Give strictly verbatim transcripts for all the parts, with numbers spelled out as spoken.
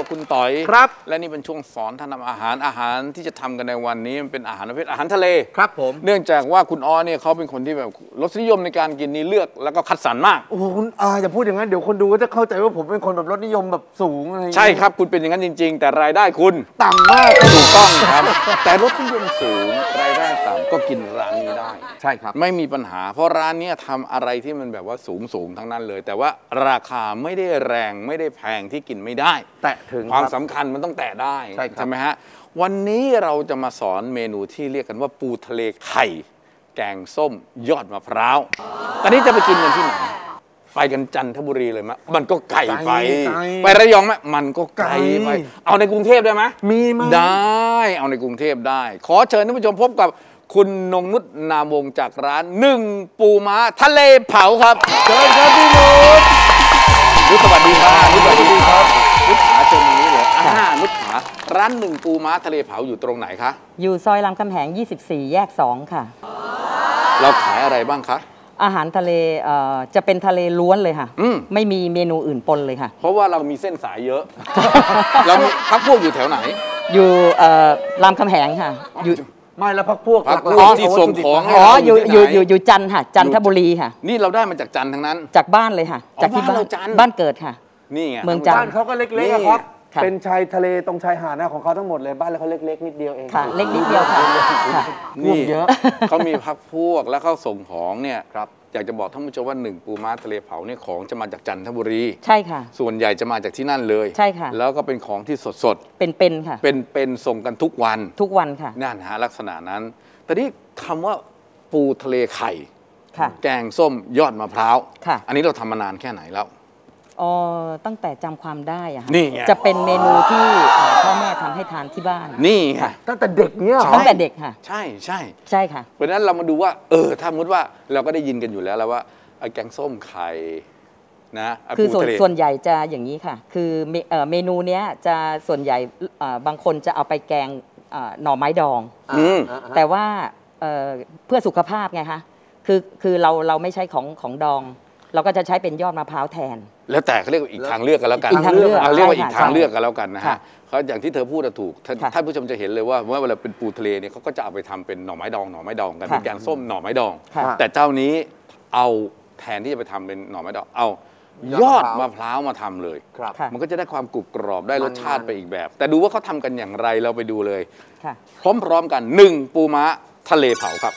คุณต่อยครับและนี่เป็นช่วงสอนท่านทำอาหารอาหารที่จะทำกันในวันนี้มันเป็นอาหารประเภทอาหารทะเลครับผมเนื่องจากว่าคุณอ้อเนี่ยเขาเป็นคนที่แบบรสนิยมในการกินนี่เลือกแล้วก็คัดสรรมากโอ้โหคุณอาอย่าพูดอย่างนั้นเดี๋ยวคนดูก็จะเข้าใจว่าผมเป็นคนแบบรสนิยมแบบสูงอะไรใช่ครับคุณเป็นอย่างนั้นจริงๆแต่รายได้คุณต่ำมากถูกต้องครับแต่รสนิยมสูงรายได้ต่ำก็กินร้านนี้ได้ใช่ครับไม่มีปัญหาเพราะร้านนี้ทำอะไรที่มันแบบว่าสูงสูงทั้งนั้นเลยแต่ว่าราคาไม่ได้แรงไม่ได้แพงที่กินไม่ได้แตะถึงความสำคัญมันต้องแตะได้ใช่ไหมฮะวันนี้เราจะมาสอนเมนูที่เรียกกันว่าปูทะเลไข่แกงส้มยอดมะพร้าวตอนนี้จะไปกินกันที่ไหนไปกันจันทบุรีเลยมั้ยมันก็ไกลไปไประยองมั้ยมันก็ไกลไปเอาในกรุงเทพได้ไหมมีมั้ยได้เอาในกรุงเทพได้ขอเชิญท่านผู้ชมพบกับคุณนงนุชนามวงจากร้านหนึ่งปูม้าทะเลเผาครับเชิญครับพี่นุชนุชสวัสดีครับนุชสวัสดีครับนุชขาเชิญตรงนี้เลยอ่านุชขาร้านหนึ่งปูม้าทะเลเผาอยู่ตรงไหนคะอยู่ซอยรามคำแหงยี่สิบสี่แยกสองค่ะเราขายอะไรบ้างคะอาหารทะเลเอ่อจะเป็นทะเลล้วนเลยค่ะไม่มีเมนูอื่นปนเลยค่ะเพราะว่าเรามีเส้นสายเยอะเราพักพวกอยู่แถวไหนอยู่เอ่อรามคำแหงค่ะอยู่ไม่แล้วพักพวกพักพวกที่ส่งของอ๋ออยู่อยู่อยู่อยู่จันทร์ค่ะจันทบุรีค่ะนี่เราได้มาจากจันทร์ทั้งนั้นจากบ้านเลยค่ะจากที่บ้านบ้านเกิดค่ะนี่ไงเมืองจันทร์บ้านเขาก็เล็กๆครับเป็นชายทะเลตรงชายหาดนะของเขาทั้งหมดเลยบ้านแล้วเขาเล็กๆนิดเดียวเองค่ะเล็กนิดเดียวค่ะนี่เยอะเขามีพักพวกแล้วเขาส่งของเนี่ยครับอยากจะบอกท่านผู้ชมว่าหนึ่งปูม้าทะเลเผาเนี่ยของจะมาจากจันทบุรีใช่ค่ะส่วนใหญ่จะมาจากที่นั่นเลยใช่ค่ะแล้วก็เป็นของที่สดๆเป็นๆค่ะเป็นๆส่งกันทุกวันทุกวันค่ะนั่นฮะลักษณะนั้นแต่นี่คำว่าปูทะเลไข่แกงส้มยอดมะพร้าวอันนี้เราทำมานานแค่ไหนแล้วอ๋อตั้งแต่จำความได้อะค่ะนี่ไงจะเป็นเมนูที่พ่อแม่ทำให้ทานที่บ้านนี่ไงตั้งแต่เด็กเนี้ยตั้งแต่เด็กค่ะใช่ใช่ใช่ค่ะเพราะฉะนั้นเรามาดูว่าเออถ้าสมมติว่าเราก็ได้ยินกันอยู่แล้วแล้วว่าแกงส้มไข่นะคือส่วนส่วนใหญ่จะอย่างนี้ค่ะคือเมนูเนี้ยจะส่วนใหญ่บางคนจะเอาไปแกงหน่อไม้ดองแต่ว่าเพื่อสุขภาพไงคะคือคือเราเราไม่ใช้ของของดองเราก็จะใช้เป็นยอดมะพร้าวแทนแล้วแต่เขาเรียกว่าอีกทางเลือกกันแล้วกันอีกทางเลือกเรียกว่าอีกทางเลือกกันแล้วกันนะฮะเขาอย่างที่เธอพูดถูกท่านผู้ชมจะเห็นเลยว่าเมื่อเวลาเป็นปูทะเลเนี่ยเขาก็จะเอาไปทำเป็นหน่อไม้ดองหน่อไม้ดองกันเป็นแกงส้มหน่อไม้ดองแต่เจ้านี้เอาแทนที่จะไปทำเป็นหน่อไม้ดองเอายอดมะพร้าวมาทำเลยมันก็จะได้ความกรุบกรอบได้รสชาติไปอีกแบบแต่ดูว่าเขาทำกันอย่างไรเราไปดูเลยพร้อมๆกันหนึ่งปูม้าทะเลเผาครับ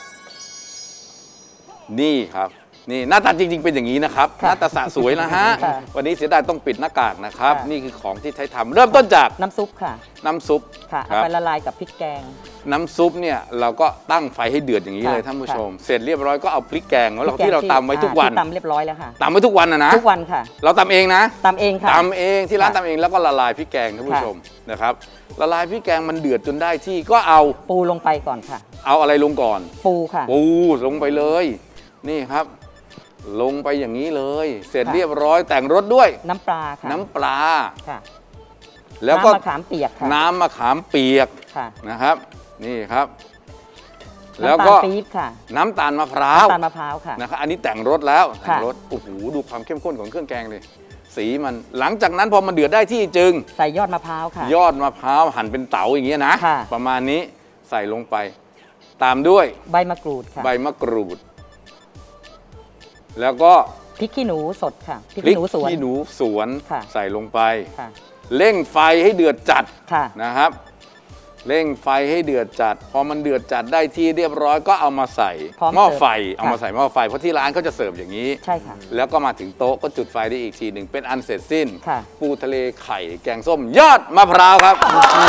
นี่ครับนี่หน้าตาจริงๆเป็นอย่างนี้นะครับหน้าตาสะสวยนะฮะวันนี้เสียดายต้องปิดหน้ากากนะครับนี่คือของที่ใช้ทำเริ่มต้นจากน้ำซุปค่ะน้ำซุปค่ะเอาไปละลายกับพริกแกงน้ำซุปเนี่ยเราก็ตั้งไฟให้เดือดอย่างนี้เลยท่านผู้ชมเสร็จเรียบร้อยก็เอาพริกแกงเราที่เราตำไว้ทุกวันตำเรียบร้อยแล้วค่ะตำไว้ทุกวันนะนะทุกวันค่ะเราตำเองนะตำเองค่ะตำเองที่ร้านตำเองแล้วก็ละลายพริกแกงท่านผู้ชมนะครับละลายพริกแกงมันเดือดจนได้ที่ก็เอาปูลงไปก่อนค่ะเอาอะไรลงก่อนปูค่ะปูลงไปเลยนี่ครับลงไปอย่างนี้เลยเสร็จเรียบร้อยแต่งรสด้วยน้ำปลาค่ะน้ำปลาค่ะแล้วก็น้ำมะขามเปียกค่ะน้ำมะขามเปียกนะครับนี่ครับแล้วก็ปี๊บค่ะน้ำตาลมะพร้าวน้ำตาลมะพร้าวค่ะนะครับอันนี้แต่งรสแล้วแต่งรสโอ้โหดูความเข้มข้นของเครื่องแกงเลยสีมันหลังจากนั้นพอมันเดือดได้ที่จึงใส่ยอดมะพร้าวค่ะยอดมะพร้าวหั่นเป็นเต๋าอย่างเงี้ยนะประมาณนี้ใส่ลงไปตามด้วยใบมะกรูดค่ะใบมะกรูดแล้วก็พริกขี้หนูสดค่ะพริกขี้หนูสวนพริกขี้หนูสวนใส่ลงไปเร่งไฟให้เดือดจัดนะครับเร่งไฟให้เดือดจัดพอมันเดือดจัดได้ที่เรียบร้อยก็เอามาใส่หม้อไฟเอามาใส่หม้อไฟเพราะที่ร้านเขาจะเสิร์ฟอย่างนี้ใช่ค่ะแล้วก็มาถึงโต๊ะก็จุดไฟได้อีกทีหนึ่งเป็นอันเสร็จสิ้นปูทะเลไข่แกงส้มยอดมะพร้าวครับ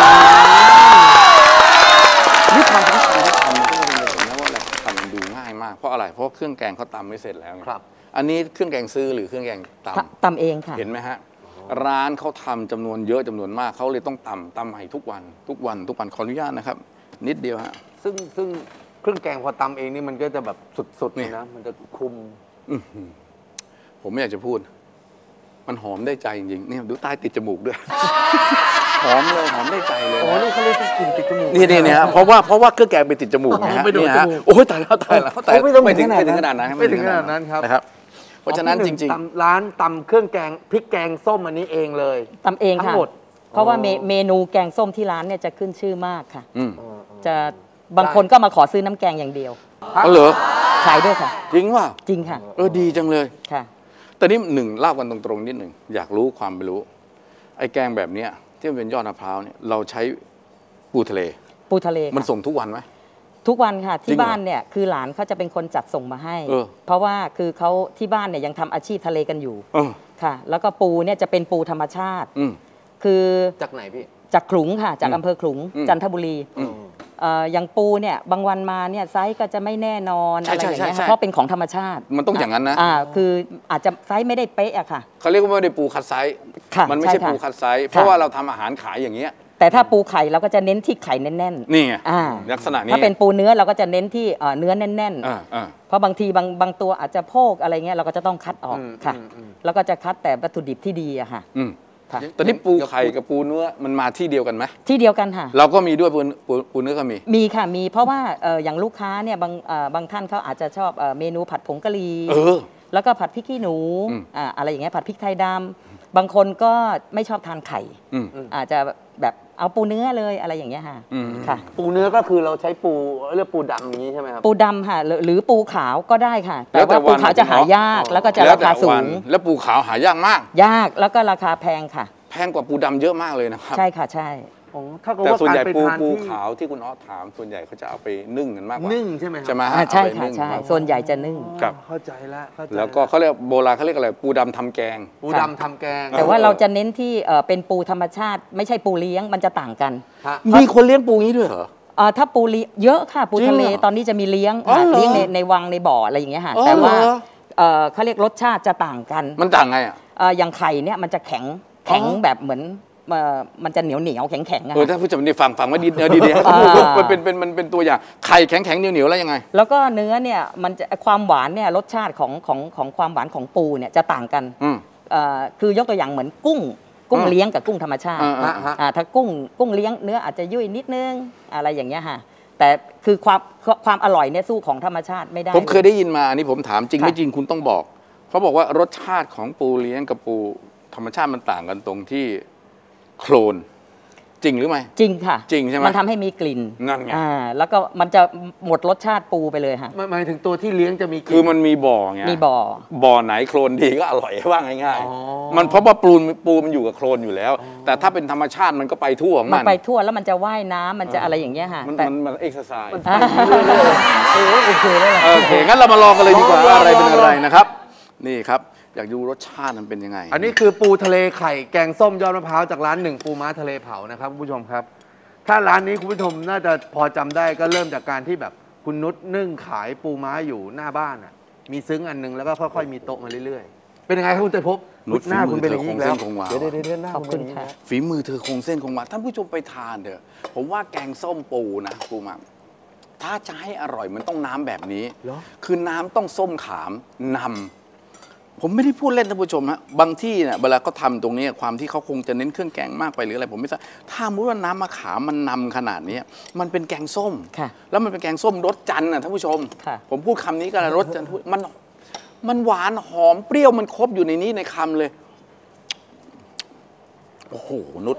นี่ความสำคัญที่ทำก็ไม่เป็นไรนะว่าอะไรทำมันดูง่ายมากเพราะอะไรเพราะเครื่องแกงเขาตำไม่เสร็จแล้วครับอันนี้เครื่องแกงซื้อหรือเครื่องแกงตำตำเองค่ะเห็นไหมฮะร้านเขาทำจำนวนเยอะจำนวนมากเขาเลยต้องตำตำใหม่ทุกวันทุกวันทุกวันขออนุญาตนะครับนิดเดียวฮะซึ่งซึ่งเครื่องแกงพอตำเองนี่มันก็จะแบบสุดๆนี่นะมันจะคุมผมไม่อยากจะพูดมันหอมได้ใจจริงๆนี่ดูใต้ติดจมูกด้วยหอมเลยหอมได้ใจเลยโอ้นี่เขาเรียกกลิ่นติดจมูกนี่นี่เนี่ยเพราะว่าเพราะว่าเครื่องแกงไปติดจมูกนะฮะนี่ฮะโอ้ยตายแล้วตายแล้วตายไม่ถึงไม่ถึงขนาดนั้นไม่ถึงขนาดนั้นครับเพราะฉะนั้นจริงๆร้านตำเครื่องแกงพริกแกงส้มอันนี้เองเลยตำเองค่ะทั้งหมดเพราะว่าเมเมนูแกงส้มที่ร้านเนี่ยจะขึ้นชื่อมากค่ะอืมจะบางคนก็มาขอซื้อน้ำแกงอย่างเดียวอ๋อเหรอขายด้วยค่ะจริงว่าจริงค่ะเออดีจังเลยค่ะแต่นี่หนึ่งเล่ากันตรงๆนิดหนึ่งอยากรู้ความไม่รู้ ไอ้แกงแบบเนี้ยที่มันเป็นยอดมะพร้าวเนี่ยเราใช้ปูทะเลปูทะเลค่ะมันส่งทุกวันไหมทุกวันค่ะจริที่งเหรอบ้านเนี่ยคือหลานเขาจะเป็นคนจัดส่งมาให้เออเพราะว่าคือเขาที่บ้านเนี่ยยังทำอาชีพทะเลกันอยู่เออค่ะ แล้วก็ปูเนี่ยจะเป็นปูธรรมชาติอืมคือจากไหนพี่จากขลุงค่ะ จากอืมอำเภอขลุงอืมจันทบุรีอืมเอ่ออย่างปูเนี่ยบางวันมาเนี่ยไซส์ก็จะไม่แน่นอนใช่อะไรอย่างเงี้ยใช่ใช่ค่ะเพราะเป็นของธรรมชาติมันต้องอย่างนั้นนะอ่าคืออาจจะไซส์ไม่ได้เป๊ะอะค่ะเขาเรียกว่าไม่ได้ปูคัดไซส์ค่ะมันไม่ใช่ใช่ค่ะปูคัดไซส์เพราะว่าเราทำอาหารขายอย่างเงี้ยแต่ถ้าปูไข่เราก็จะเน้นที่ไข่แน่นๆนี่ไงอ่าลักษณะนี้ถ้าเป็นปูเนื้อเราก็จะเน้นที่เอ่อเนื้อแน่นอ่าอ่าๆ เพราะบางทีบางบางตัวอาจจะโพกอะไรเงี้ยเราก็จะต้องคัดออกอืมค่ะอืมอืมแล้วก็จะคัดแต่วัตถุดิบที่ดีอะค่ะอืมค่ะแต่นี่ปูไข่กับปูเนื้อมันมาที่เดียวกันไหมที่เดียวกันค่ะเราก็มีด้วยปูปูปูเนื้อก็มีมีค่ะมีเพราะว่าเอ่ออย่างลูกค้าเนี่ยบางเอ่อบางท่านเขาอาจจะชอบเอ่อเมนูผัดผงกะหรี่เออแล้วก็ผัดพริกขี้หนูอืมอ่าอะไรอย่างเงี้ยผัดพริกไทยดำบางคนก็ไม่ชอบทานไข่อืมอาจจะแบบเอาปูเนื้อเลยอะไรอย่างเงี้ยค่ะอืมค่ะปูเนื้อก็คือเราใช้ปูเรียกปูดำอย่างนี้ใช่ไหมครับปูดำค่ะหรือหรือปูขาวก็ได้ค่ะ แต่แล้วแต่ว่าปูขาวจะวันหายากอ๋อแล้วก็จะแล้วราแต่คาสูวันงแล้วปูขาวหายากมากยากแล้วก็ราคาแพงค่ะแพงกว่าปูดำเยอะมากเลยนะครับใช่ค่ะใช่อ๋อถ้าเกิดแต่ว่าส่วนกาใหญ่รไปปูทานปูที่ขาวที่คุณออสถามส่วนใหญ่เขาจะเอาไปนึ่งกันมากกว่านึ่งใช่ไหมครับใช่ไหมฮะอ่าใช่เอาไปค่ะนึ่งใช่มากกว่าส่วนใหญ่จะนึ่งครับเข้าใจแล้วเข้าใจแล้วก็เขาเรียกโบราณเขาเรียกอะไรปูดำทำแกงปูดำทำแกงแต่ว่าเราจะเน้นที่เอ่อเป็นปูธรรมชาติ ไม่ใช่ปูเลี้ยงมันจะต่างกันฮะมีคนเลี้ยงปูงี้ด้วยเหรอเอ่อถ้าปูเลี้ยงเยอะค่ะปูจริงทะเลเหรอตอนนี้จะมีเลี้ยงอ๋อเหรอเลี้ยงในในวังในบ่ออะไรอย่างเงี้ยค่ะอ๋อแต่ว่าเหรอเอ่อเขาเรียกรสชาติจะต่างกันมันต่างไงอ่ะเอ่ออย่างไข่เนี่ยมันจะแข็งแข็งอ๋อแบบเหมือนเอ่อมันจะเหนียวเหนียวแข็งแข็งๆอะเออค่ะถ้าผู้ชมนี่ฟังฟังไว้ดีเออดีดีอ่ามันเป็นเป็นมันเป็นตัวอย่างไข่แข็งแข็งเหนียวเหนียวแล้วยังไงแล้วก็เนื้อเนี่ยมันจะความหวานเนี่ยรสชาติของของของความหวานของปูเนี่ยจะต่างกันอืมเอ่อคือยกตัวอย่างเหมือนกุ้ง กุ้งอ่าเลี้ยงกับกุ้งธรรมชาติอ่าอ่าฮะอ่าถ้ากุ้งกุ้งเลี้ยงเนื้ออาจจะยุ่ยนิดนึงอะไรอย่างเงี้ยค่ะแต่คือความความอร่อยเนี่ยสู้ของธรรมชาติไม่ได้ผมเคยได้ยินมาอันนี้ผมถามจริงค่ะไม่จริงคุณต้องบอกเขาบอกว่ารสชาติของปูเลี้ยงกับปูธรรมชาติมันต่างกันตรงที่โคลนจริงหรือไม่จริงค่ะจริงใช่ไหมมันทำให้มีกลิ่นนั่นไงอ่าแล้วก็มันจะหมดรสชาติปูไปเลยค่ะหมายหมายถึงตัวที่เลี้ยงจะมีกลิ่นคือมันมีบ่อไงมีบ่อบ่อไหนโคลนดีก็อร่อยว่าง่ายอ๋อๆมันเพราะว่าปูนปูมันอยู่กับโคลนอยู่แล้ว แต่ถ้าเป็นธรรมชาติมันก็ไปทั่วของมัมัน นไปทั่วแล้วมันจะว่ายน้ำมันจะอะไรอย่างเงี้ยค่ะมันแต่มันมันเอ็กซ์ไซส์อ่าโอ้โอเคแล้วล่ะโอเคงั้นเรามาลองกันเลยดีกว่าลองว่าอะไรเป็นลองอะไรนะครับ นี่ครับอยากดูรสชาติมันเป็นยังไงอันนี้คือปูทะเลไข่แกงส้มยอดมะพร้าวจากร้านหนึ่งปูม้าทะเลเผานะครับคุณผู้ชมครับ ถ้าร้านนี้คุณผู้ชมน่าจะพอจำได้ก็เริ่มจากการที่แบบคุณนุชนึ่งขายปูม้าอยู่หน้าบ้านอ่ะมีซึ้งอันหนึงแล้วก็ค่อยๆมีโต๊ะมาเรื่อยๆ เป็นยังไงครับคุณเตยภพนุชหน้าฝีมือคุณเป็นอย่างนี้อีกแล้วเธอคงเส้นคงวาเดี๋ยวเดี๋ยวเดี๋ยวหน้าขอบคุณคุเป็นณอย่างนี้ค่ะนะฝีมือเธอคงเส้นคงวาท่านผู้ชมไปทานเถอะผมว่าแกงส้มปูนะปูมาถ้าจะให้อร่อยมันต้องน้ำแบบนี้เหรอคือน้ำต้องส้มขามนำผมไม่ได้พูดเล่นท่านผู้ชมฮะบางที่เนี่ยเวลาเขาทำตรงนี้ความที่เขาคงจะเน้นเครื่องแกงมากไปหรืออะไรผมไม่ทราบถ้ามุติว่าน้ำมะขามมันนำขนาดนี้มันเป็นแกงส้มค่ะแล้วมันเป็นแกงส้มรสจันทร์นะท่านผู้ชมค่ะผมพูดคำนี้กันรสจันทร์มันมันหวานหอมเปรี้ยวมันครบอยู่ในนี้ในคำเลยโอ้โหนุช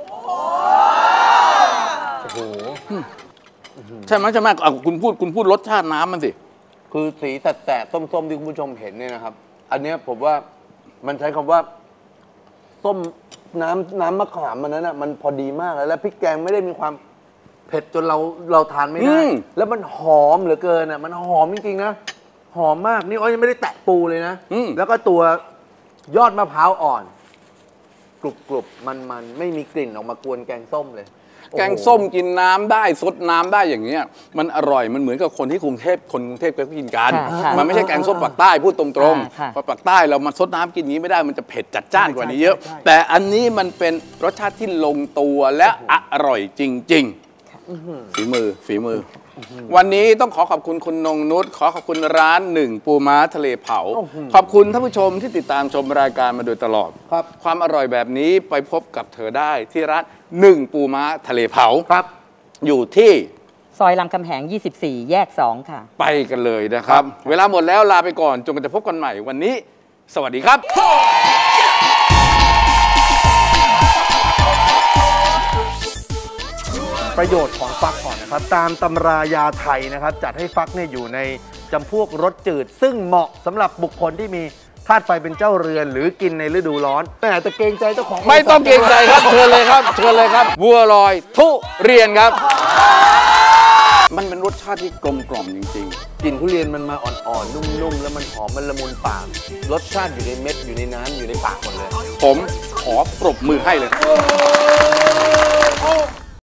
โอ้โหใช่ไหมใช่ไหมเอาคุณพูดคุณพูดรสชาติน้ำมันสิคือสีแสบๆส้มๆที่คุณผู้ชมเห็นเนี่ยนะครับ อันเนี้ยผมว่ามันใช้คำว่าส้มน้ำน้ำมะขามมันนั้นอ่ะมันพอดีมากเลยแล้วพริกแกงไม่ได้มีความเผ็ดจนเราเราทานไม่ได้อืมแล้วมันหอมเหลือเกินอ่ะมันหอมจริงๆนะหอมมากนี่อ้อยยังไม่ได้แตะปูเลยนะอืมแล้วก็ตัวยอดมะพร้าวอ่อนกรุบกรุบมันมันๆไม่มีกลิ่นออกมากวนแกงส้มเลยแกงส้มกินน้ำได้ซดน้ำได้อย่างเงี้ยมันอร่อยมันเหมือนกับคนที่กรุงเทพคนกรุงเทพก็กินกันค่ะค่ะมันไม่ใช่แกงส้มปากใต้พูดตรงค่ะค่ะๆเพราะปากใต้เรามาซดน้ำกินอย่างนี้ไม่ได้มันจะเผ็ดจัดจ้านกว่านี้เยอะใช่ใช่แต่อันนี้มันเป็นรสชาติที่ลงตัวและอร่อยจริง ๆ ฝีมือฝีมือ วันนี้ต้องขอขอบคุณคุณนงนุชขอขอบคุณร้านหนึ่งปูม้าทะเลเผา ขอบคุณท่านผู้ชมที่ติดตามชมรายการมาโดยตลอดครับความอร่อยแบบนี้ไปพบกับเธอได้ที่ร้านหนึ่งปูม้าทะเลเผาครับอยู่ที่ซอยรามคำแหง ยี่สิบสี่ แยก สอง ค่ะไปกันเลยนะครับ เวลาหมดแล้วลาไปก่อนจนกันจะพบกันใหม่วันนี้ สวัสดีครับประโยชน์ของฟักก่อนนะครับตามตำรายาไทยนะครับจัดให้ฟักเนี่ยอยู่ในจำพวกรสจืดซึ่งเหมาะสำหรับบุคคลที่มีธาตุไฟเป็นเจ้าเรือนหรือกินในฤดูร้อนไม่อาจจะเกรงใจเจ้าของไม่ต้องเกรงใจครับเชิญเลยครับเชิญเลยครับบัวลอยทุเรียนครับมันเป็นรสชาติที่กลมกล่อมจริงๆกลิ่นทุเรียนมันมาอ่อนๆนุ่มๆแล้วมันหอมมันละมุนปากรสชาติอยู่ในเม็ดอยู่ในน้ำอยู่ในปากหมดเลยผมขอปรบมือให้เลย